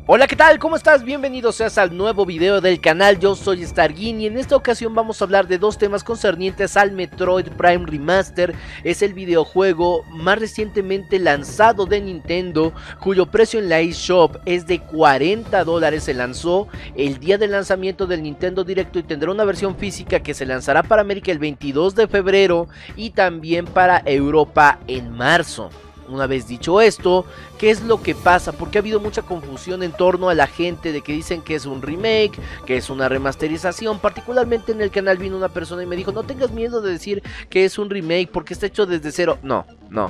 Hola, ¿qué tal? ¿Cómo estás? Bienvenido seas al nuevo video del canal. Yo soy Stargin y en esta ocasión vamos a hablar de dos temas concernientes al Metroid Prime Remaster. Es el videojuego más recientemente lanzado de Nintendo, cuyo precio en la eShop es de $40. Se lanzó el día del lanzamiento del Nintendo Directo y tendrá una versión física que se lanzará para América el 22 de febrero y también para Europa en marzo. Una vez dicho esto, ¿qué es lo que pasa? Porque ha habido mucha confusión en torno a la gente de que dicen que es un remake, que es una remasterización. Particularmente en el canal vino una persona y me dijo: no tengas miedo de decir que es un remake porque está hecho desde cero. No.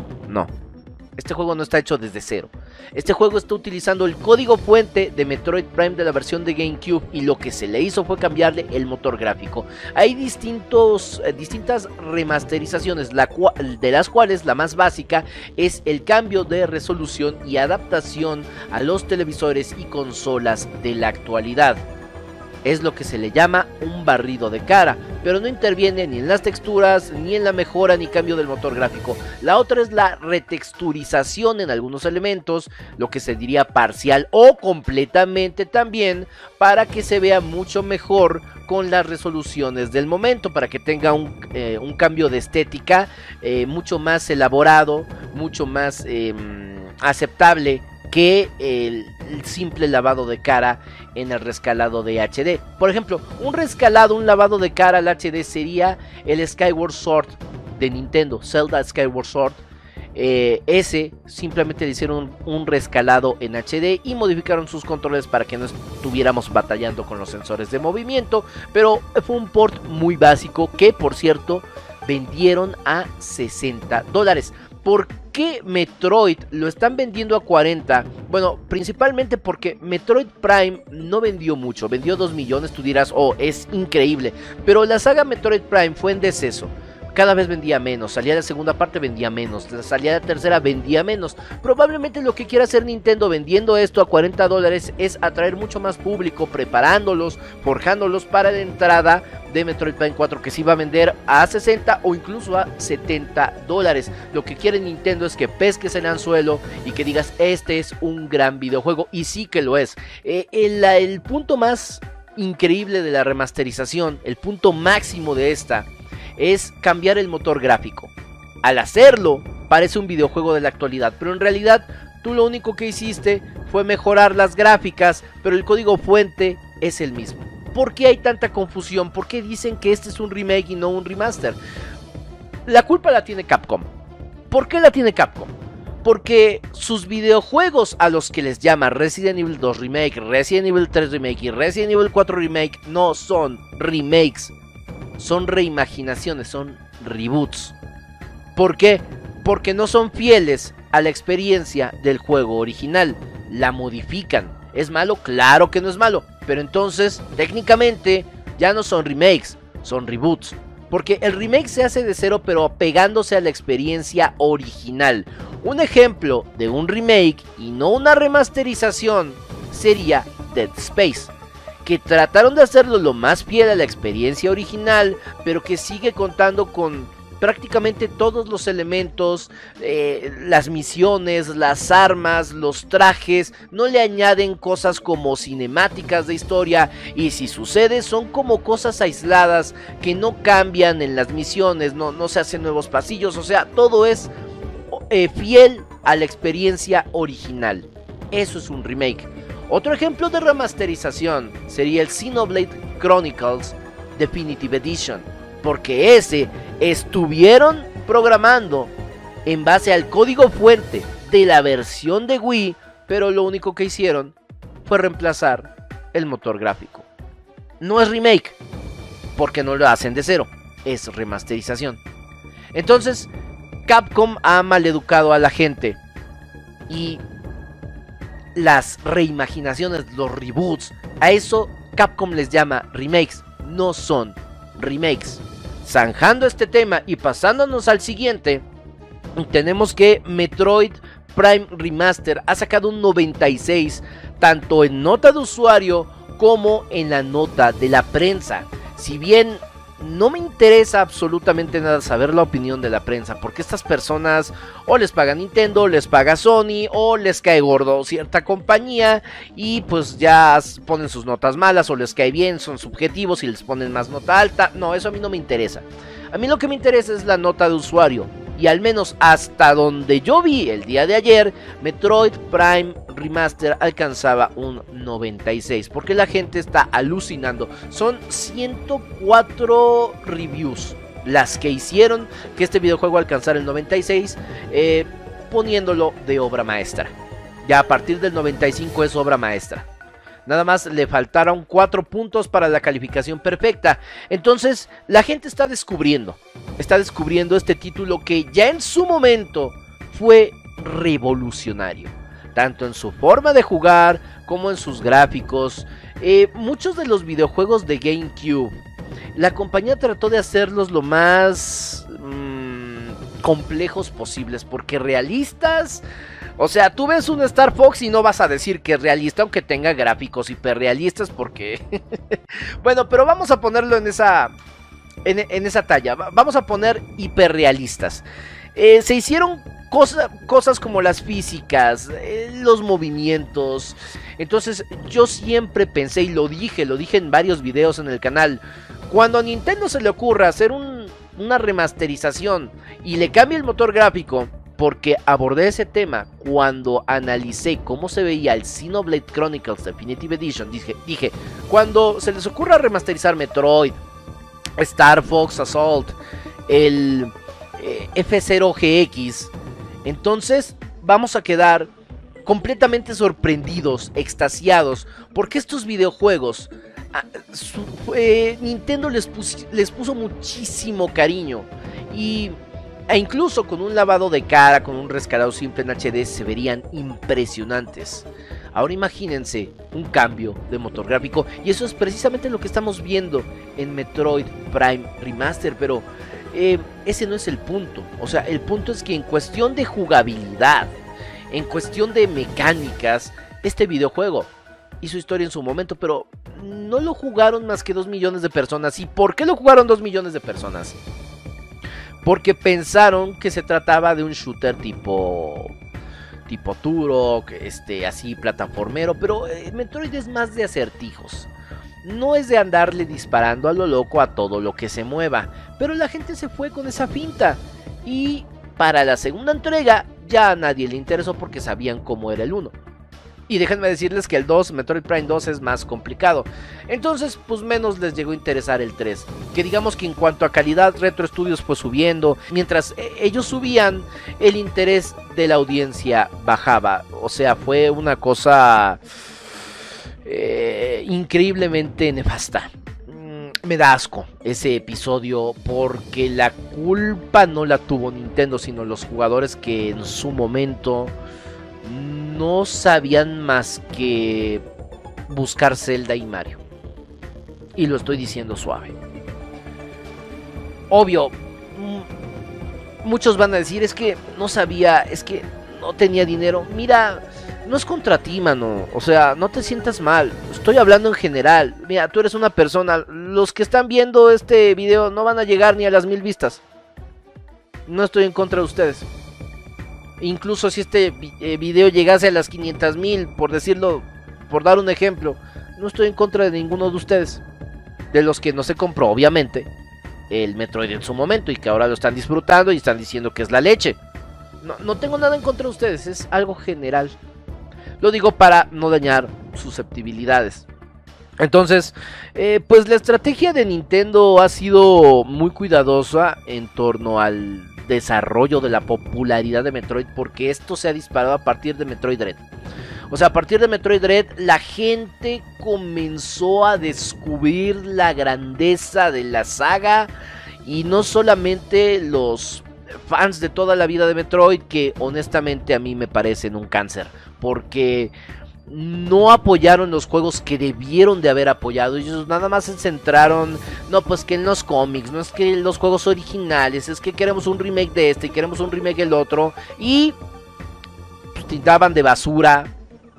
Este juego no está hecho desde cero. Este juego está utilizando el código fuente de Metroid Prime de la versión de GameCube y lo que se le hizo fue cambiarle el motor gráfico. Hay distintas remasterizaciones, de las cuales la más básica es el cambio de resolución y adaptación a los televisores y consolas de la actualidad. Es lo que se le llama un barrido de cara, pero no interviene ni en las texturas, ni en la mejora ni cambio del motor gráfico. La otra es la retexturización en algunos elementos, lo que se diría parcial o completamente también, para que se vea mucho mejor con las resoluciones del momento, para que tenga un cambio de estética mucho más elaborado, mucho más aceptable que el simple lavado de cara en el rescalado de HD. Por ejemplo, un lavado de cara al HD sería el Skyward Sword de Nintendo, Zelda Skyward Sword. Ese simplemente le hicieron un rescalado en HD y modificaron sus controles para que no estuviéramos batallando con los sensores de movimiento, pero fue un port muy básico que, por cierto, vendieron a $60. ¿Por qué Metroid lo están vendiendo a 40? Bueno, principalmente porque Metroid Prime no vendió mucho, vendió 2 millones, tú dirás: oh, es increíble, pero la saga Metroid Prime fue en deceso. Cada vez vendía menos, salía la segunda parte, vendía menos, salía la tercera, vendía menos. Probablemente lo que quiera hacer Nintendo vendiendo esto a $40 es atraer mucho más público, preparándolos, forjándolos para la entrada de Metroid Prime 4, que sí va a vender a 60 o incluso a $70. Lo que quiere Nintendo es que pesques el anzuelo y que digas: este es un gran videojuego, y sí que lo es. El punto más increíble de la remasterización, el punto máximo de esta, es cambiar el motor gráfico. Al hacerlo, parece un videojuego de la actualidad, pero en realidad tú lo único que hiciste fue mejorar las gráficas, pero el código fuente es el mismo. ¿Por qué hay tanta confusión? ¿Por qué dicen que este es un remake y no un remaster? La culpa la tiene Capcom. ¿Por qué la tiene Capcom? Porque sus videojuegos, a los que les llama Resident Evil 2 Remake, Resident Evil 3 Remake y Resident Evil 4 Remake, no son remakes, son reimaginaciones, son reboots. ¿Por qué? Porque no son fieles a la experiencia del juego original, la modifican. ¿Es malo? Claro que no es malo, pero entonces técnicamente ya no son remakes, son reboots. Porque el remake se hace de cero, pero apegándose a la experiencia original. Un ejemplo de un remake y no una remasterización sería Dead Space, que trataron de hacerlo lo más fiel a la experiencia original, pero que sigue contando con prácticamente todos los elementos, las misiones, las armas, los trajes. No le añaden cosas como cinemáticas de historia, y si sucede son como cosas aisladas que no cambian en las misiones, no se hacen nuevos pasillos, o sea, todo es fiel a la experiencia original. Eso es un remake. Otro ejemplo de remasterización sería el Xenoblade Chronicles Definitive Edition, porque ese estuvieron programando en base al código fuente de la versión de Wii, pero lo único que hicieron fue reemplazar el motor gráfico. No es remake, porque no lo hacen de cero, es remasterización. Entonces, Capcom ha maleducado a la gente, y las reimaginaciones, los reboots, a eso Capcom les llama remakes, no son remakes. Zanjando este tema y pasándonos al siguiente, tenemos que Metroid Prime Remaster ha sacado un 96, tanto en nota de usuario como en la nota de la prensa. Si bien no me interesa absolutamente nada saber la opinión de la prensa, porque estas personas o les paga Nintendo, les paga Sony, o les cae gordo cierta compañía y pues ya ponen sus notas malas, o les cae bien, son subjetivos y les ponen más nota alta. No, eso a mí no me interesa. A mí lo que me interesa es la nota de usuario. Y al menos hasta donde yo vi el día de ayer, Metroid Prime Remaster alcanzaba un 96. Porque la gente está alucinando. Son 104 reviews las que hicieron que este videojuego alcanzara el 96, poniéndolo de obra maestra. Ya a partir del 95 es obra maestra. Nada más le faltaron 4 puntos para la calificación perfecta. Entonces la gente está descubriendo este título que ya en su momento fue revolucionario. Tanto en su forma de jugar como en sus gráficos. Muchos de los videojuegos de GameCube, la compañía trató de hacerlos lo más complejos posibles. Porque realistas... O sea, tú ves un Star Fox y no vas a decir que es realista, aunque tenga gráficos hiperrealistas, porque... Bueno, pero vamos a ponerlo en esa talla. Vamos a poner hiperrealistas. Se hicieron cosas como las físicas, los movimientos. Entonces yo siempre pensé, y lo dije en varios videos en el canal, cuando a Nintendo se le ocurra hacer una remasterización y le cambie el motor gráfico... Porque abordé ese tema cuando analicé cómo se veía el Xenoblade Chronicles Definitive Edition. Dije, cuando se les ocurra remasterizar Metroid, Star Fox Assault, el F0GX, entonces vamos a quedar completamente sorprendidos, extasiados, porque estos videojuegos, Nintendo les puso muchísimo cariño. E incluso con un lavado de cara, con un rescalado simple en HD, se verían impresionantes. Ahora imagínense un cambio de motor gráfico, y eso es precisamente lo que estamos viendo en Metroid Prime Remaster, pero ese no es el punto. O sea, el punto es que en cuestión de jugabilidad, en cuestión de mecánicas, este videojuego hizo historia en su momento, pero no lo jugaron más que 2 millones de personas. ¿Y por qué lo jugaron 2 millones de personas? Porque pensaron que se trataba de un shooter tipo Turok, así plataformero, pero Metroid es más de acertijos. No es de andarle disparando a lo loco a todo lo que se mueva, pero la gente se fue con esa finta. Y para la segunda entrega ya a nadie le interesó porque sabían cómo era el 1. Y déjenme decirles que el 2, Metroid Prime 2, es más complicado. Entonces, pues menos les llegó a interesar el 3. Que digamos que en cuanto a calidad, Retro Studios fue subiendo. Mientras ellos subían, el interés de la audiencia bajaba. O sea, fue una cosa increíblemente nefasta. Me da asco ese episodio, porque la culpa no la tuvo Nintendo, sino los jugadores que en su momento... no sabían más que buscar Zelda y Mario. Y lo estoy diciendo suave. Obvio, muchos van a decir, es que no sabía, es que no tenía dinero. Mira, no es contra ti, mano. O sea, no te sientas mal. Estoy hablando en general. Mira, tú eres una persona. Los que están viendo este video no van a llegar ni a las 1000 vistas. No estoy en contra de ustedes. Incluso si este video llegase a las 500,000, por decirlo, por dar un ejemplo, no estoy en contra de ninguno de ustedes. De los que no se compró, obviamente, el Metroid en su momento y que ahora lo están disfrutando y están diciendo que es la leche. No tengo nada en contra de ustedes, es algo general. Lo digo para no dañar susceptibilidades. Entonces, pues la estrategia de Nintendo ha sido muy cuidadosa en torno al desarrollo de la popularidad de Metroid, porque esto se ha disparado a partir de Metroid Dread. O sea, a partir de Metroid Dread la gente comenzó a descubrir la grandeza de la saga, y no solamente los fans de toda la vida de Metroid, que honestamente a mí me parecen un cáncer, porque no apoyaron los juegos que debieron de haber apoyado. Ellos nada más se centraron, no, pues que en los cómics, no es que los juegos originales, es que queremos un remake de este y queremos un remake del otro, y pues, daban de basura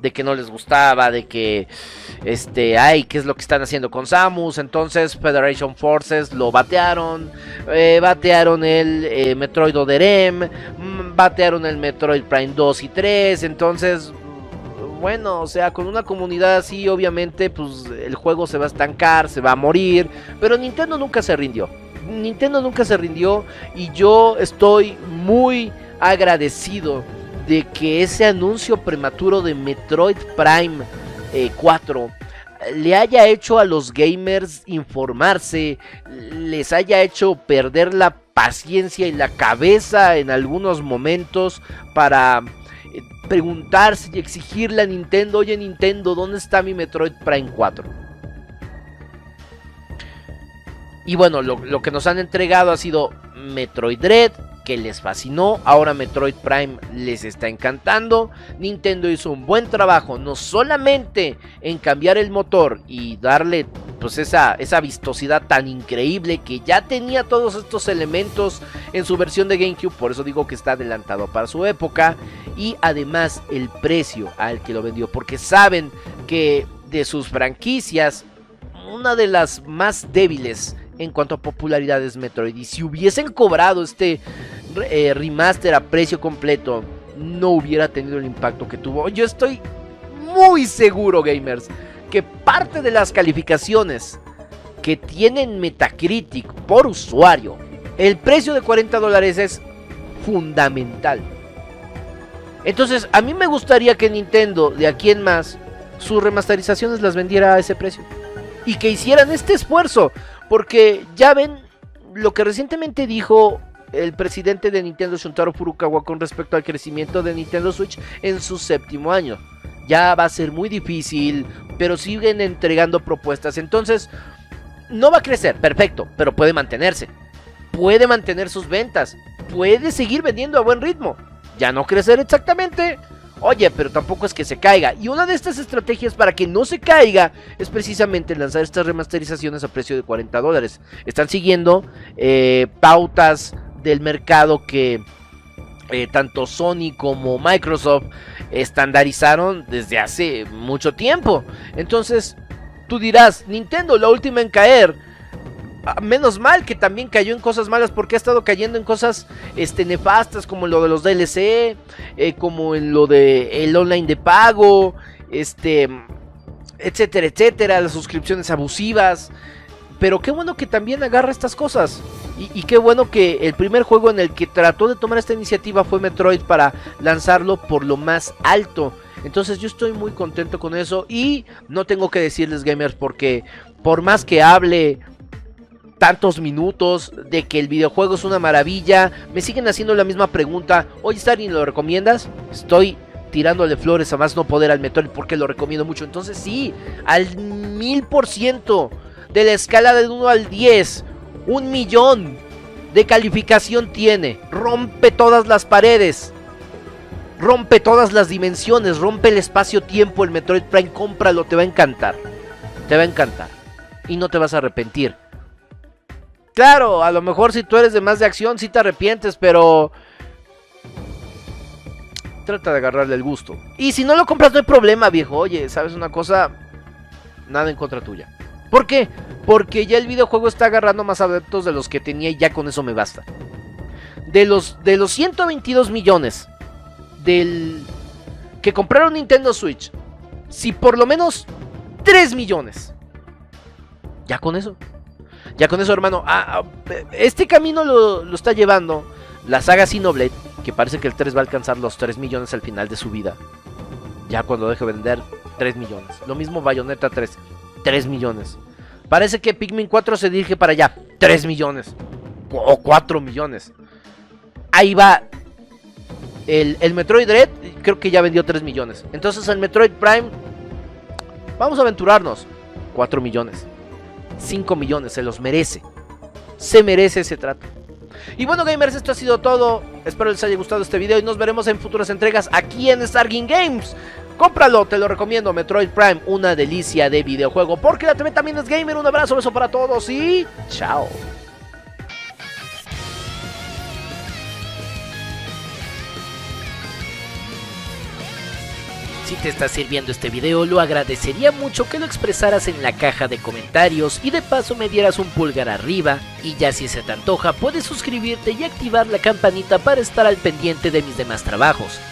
de que no les gustaba, de que, ay, ¿qué es lo que están haciendo con Samus? Entonces Federation Forces lo batearon, batearon el Metroid Other M, batearon el Metroid Prime 2 y 3, entonces, bueno, o sea, con una comunidad así, obviamente, pues el juego se va a estancar, se va a morir, pero Nintendo nunca se rindió. Nintendo nunca se rindió y yo estoy muy agradecido de que ese anuncio prematuro de Metroid Prime 4 le haya hecho a los gamers informarse, les haya hecho perder la paciencia y la cabeza en algunos momentos para preguntarse y exigirle a Nintendo, oye Nintendo, ¿dónde está mi Metroid Prime 4? Y bueno, lo que nos han entregado ha sido Metroid Dread, que les fascinó. Ahora Metroid Prime les está encantando. Nintendo hizo un buen trabajo, no solamente en cambiar el motor y darle pues esa vistosidad tan increíble, que ya tenía todos estos elementos en su versión de GameCube, por eso digo que está adelantado para su época, y además el precio al que lo vendió, porque saben que de sus franquicias, una de las más débiles en cuanto a popularidad es Metroid, y si hubiesen cobrado este remaster a precio completo, no hubiera tenido el impacto que tuvo. Yo estoy muy seguro, gamers, que parte de las calificaciones que tienen Metacritic por usuario, el precio de $40 es fundamental. Entonces a mí me gustaría que Nintendo de aquí en más sus remasterizaciones las vendiera a ese precio y que hicieran este esfuerzo, porque ya ven lo que recientemente dijo el presidente de Nintendo, Shuntaro Furukawa, con respecto al crecimiento de Nintendo Switch en su 7º año. Ya va a ser muy difícil, pero siguen entregando propuestas. Entonces, no va a crecer, perfecto, pero puede mantenerse. Puede mantener sus ventas, puede seguir vendiendo a buen ritmo. Ya no crecer exactamente, oye, pero tampoco es que se caiga. Y una de estas estrategias para que no se caiga es precisamente lanzar estas remasterizaciones a precio de $40. Están siguiendo pautas del mercado que tanto Sony como Microsoft estandarizaron desde hace mucho tiempo. Entonces, tú dirás, Nintendo, la última en caer. Menos mal que también cayó en cosas malas, porque ha estado cayendo en cosas nefastas, como lo de los DLC, como en lo de el online de pago, etcétera, etcétera, las suscripciones abusivas. Pero qué bueno que también agarra estas cosas. Y qué bueno que el primer juego en el que trató de tomar esta iniciativa fue Metroid, para lanzarlo por lo más alto. Entonces yo estoy muy contento con eso. Y no tengo que decirles, gamers, porque por más que hable tantos minutos de que el videojuego es una maravilla, me siguen haciendo la misma pregunta. Oye, Stargin, ¿lo recomiendas? Estoy tirándole flores a más no poder al Metroid, porque lo recomiendo mucho. Entonces sí, al 1000%, de la escala del 1 al 10, 1.000.000 de calificación tiene. Rompe todas las paredes, rompe todas las dimensiones, rompe el espacio-tiempo. El Metroid Prime, cómpralo, te va a encantar. Te va a encantar y no te vas a arrepentir. Claro, a lo mejor si tú eres de más de acción sí te arrepientes, pero trata de agarrarle el gusto. Y si no lo compras no hay problema, viejo. Oye, ¿sabes una cosa? Nada en contra tuya. ¿Por qué? Porque ya el videojuego está agarrando más adeptos de los que tenía, y ya con eso me basta. De los 122 millones que compraron Nintendo Switch, si por lo menos 3 millones, ya con eso. Ya con eso, hermano. Este camino lo está llevando la saga Xenoblade, que parece que el 3 va a alcanzar los 3 millones al final de su vida. Ya cuando deje de vender, 3 millones. Lo mismo Bayonetta 3, 3 millones. Parece que Pikmin 4 se dirige para allá, 3 millones. O 4 millones. Ahí va. El Metroid Dread, creo que ya vendió 3 millones. Entonces el Metroid Prime, vamos a aventurarnos, 4 millones. 5 millones, se los merece. Se merece ese trato. Y bueno, gamers, esto ha sido todo. Espero les haya gustado este video y nos veremos en futuras entregas aquí en Stargin Games. Cómpralo, te lo recomiendo. Metroid Prime, una delicia de videojuego, porque la TV también es gamer. Un abrazo, beso para todos y chao. Si te está sirviendo este video, lo agradecería mucho que lo expresaras en la caja de comentarios y de paso me dieras un pulgar arriba, y ya si se te antoja puedes suscribirte y activar la campanita para estar al pendiente de mis demás trabajos.